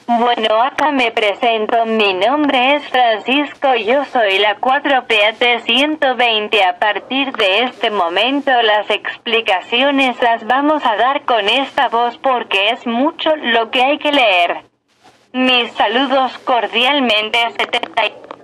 Bueno, acá me presento, mi nombre es Francisco, yo soy la 4PAT 120. A partir de este momento las explicaciones las vamos a dar con esta voz porque es mucho lo que hay que leer. Mis saludos cordialmente 70.